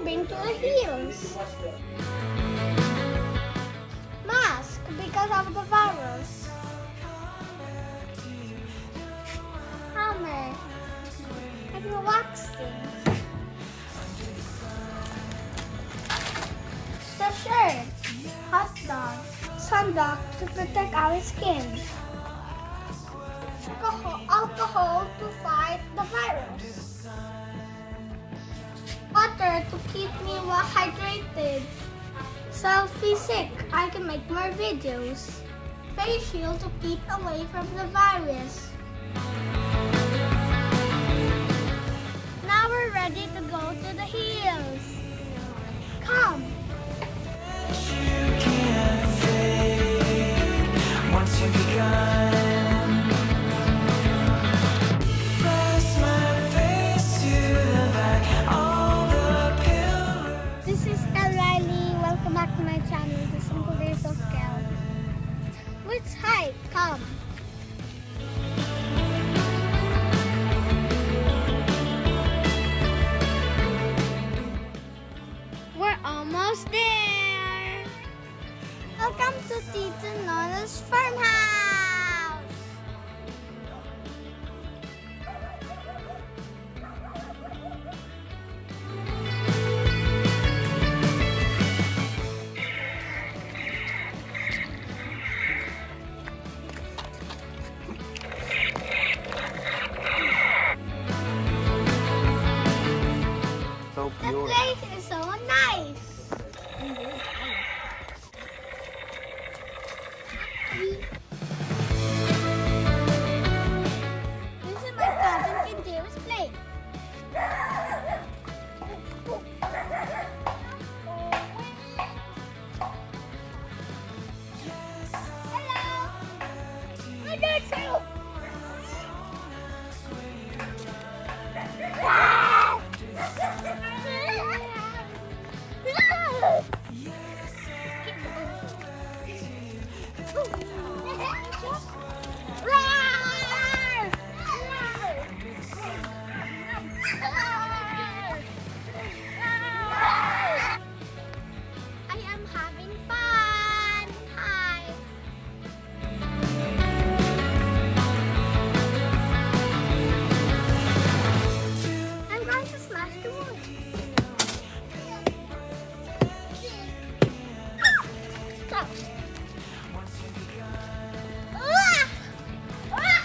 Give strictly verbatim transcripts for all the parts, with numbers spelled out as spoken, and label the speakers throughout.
Speaker 1: moving to the hills. Mask because of the virus. Hammer and the waxing. The shirt, hot dog, sunblock to protect our skin. Alcohol, alcohol to fight the virus. Water to keep me well hydrated. Selfie stick, I can make more videos. Face shield to keep away from the virus. Now we're ready to go to the hills. Come.
Speaker 2: You can't fake once you've begun. Press my face to the back, all the pillars.
Speaker 1: This is El Riley. Welcome back to my channel, The Simple Days of Kel. Let's hike. Come. We're almost there. Welcome to Tito Nona's farmhouse.
Speaker 2: So
Speaker 1: The
Speaker 2: pure.
Speaker 1: place is so nice. This is my cousin Kinjiro's place. Hello. I did too. I am having fun. Hi. I'm going to smash the wood. Stop. Ah! Ah!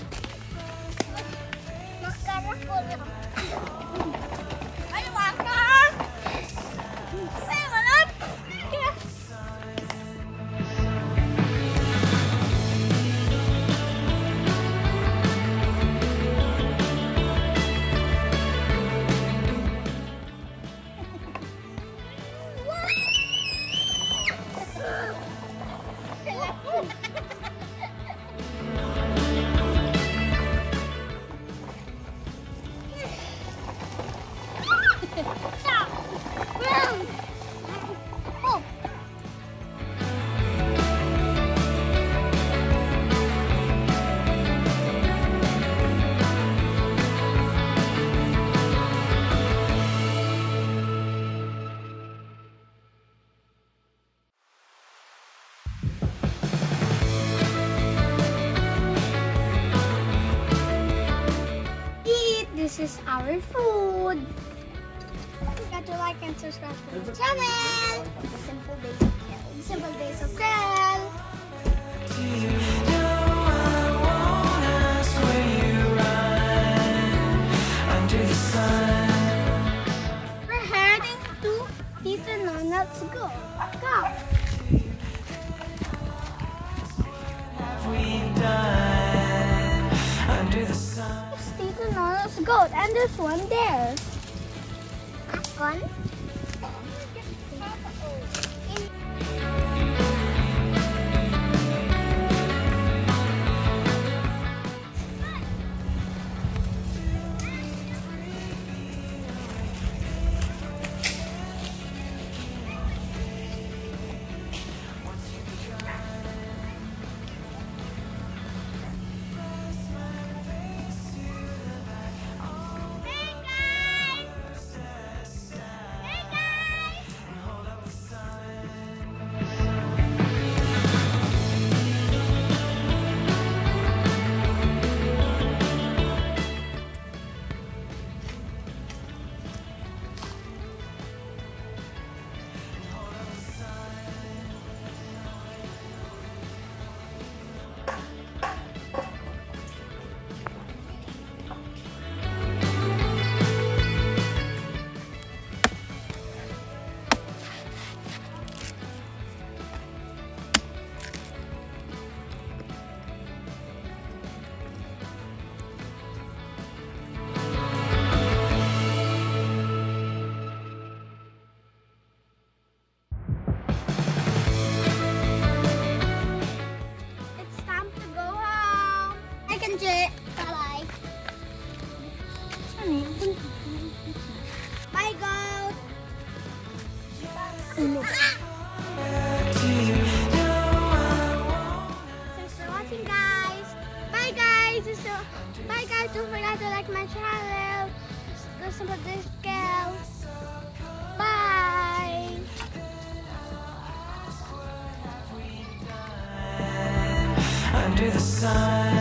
Speaker 1: Mascara ko lang. Ay, waka! Ay, malap! Oh. Eat. This is our food. Got to like and subscribe to the channel. The Simple Days of Kel. The Simple Days of Kel.
Speaker 2: Do you know I won't ask where you run under the sun?
Speaker 1: We're heading to Tito Nona. Let's go. Go.
Speaker 2: Have we done under the sun?
Speaker 1: It's Tito Nona's goat, and there's one there. One. Thanks for watching, guys. Bye, guys. So, bye, guys. Don't forget to like my channel. Go support this girl. Bye.
Speaker 2: Under the sun.